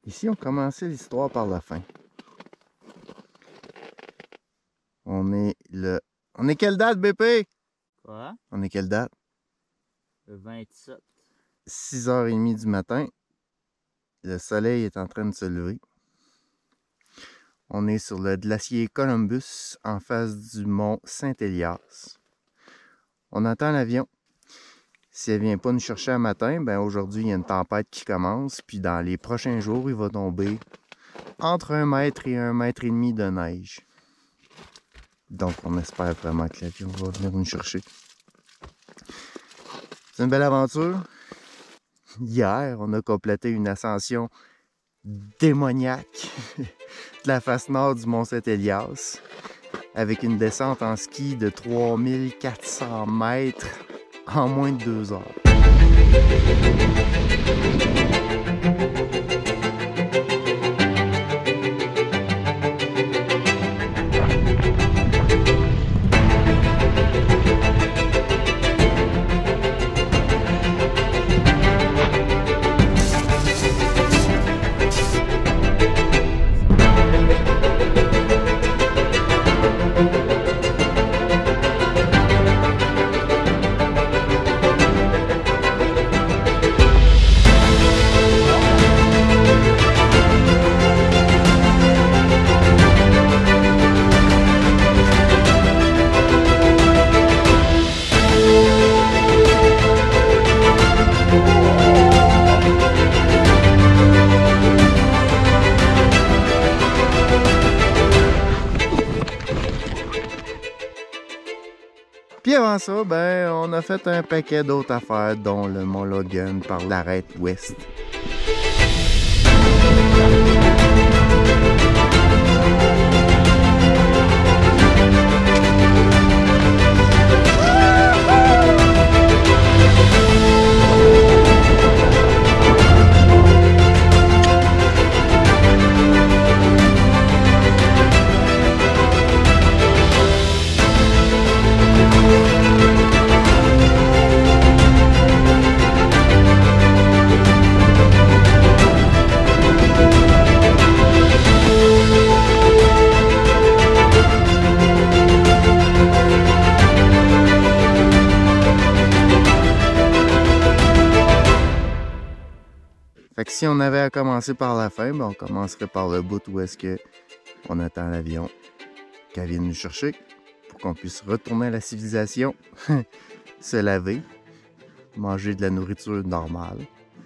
Ici, on commençait l'histoire par la fin. On est le... On est quelle date, BP? Quoi? On est quelle date? Le 27. 6h30 du matin. Le soleil est en train de se lever. On est sur le glacier Columbus, en face du mont Saint-Élias. On attend l'avion. Si elle ne vient pas nous chercher un matin, ben aujourd'hui, il y a une tempête qui commence. Puis dans les prochains jours, il va tomber entre 1 mètre et 1 mètre et demi de neige. Donc, on espère vraiment que l'avion va venir nous chercher. C'est une belle aventure. Hier, on a complété une ascension démoniaque de la face nord du mont Saint-Élias avec une descente en ski de 3400 mètres en moins de 2 heures. Puis avant ça, ben, on a fait un paquet d'autres affaires, dont le Mont Logan par l'arête ouest. Fait que si on avait à commencer par la fin, ben on commencerait par le bout où est-ce que on attend l'avion qu'elle vienne nous chercher pour qu'on puisse retourner à la civilisation, se laver, manger de la nourriture normale,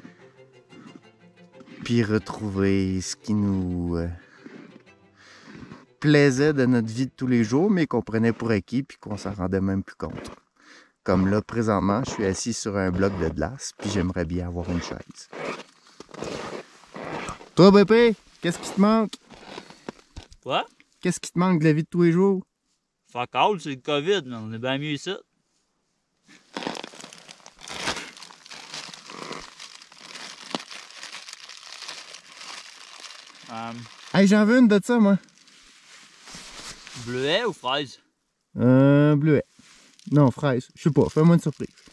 puis retrouver ce qui nous plaisait de notre vie de tous les jours, mais qu'on prenait pour acquis puis qu'on s'en rendait même plus compte. Comme là, présentement, je suis assis sur un bloc de glace, puis j'aimerais bien avoir une chaise. Toi, BP, qu'est-ce qui te manque? Quoi? Qu'est-ce qui te manque de la vie de tous les jours? Fuck all, c'est le COVID, mais on est bien mieux ici. Hey, j'en veux une de ça, moi. Bleuet ou fraise? Bleuet. Non, fraise. Je sais pas, fais-moi une surprise.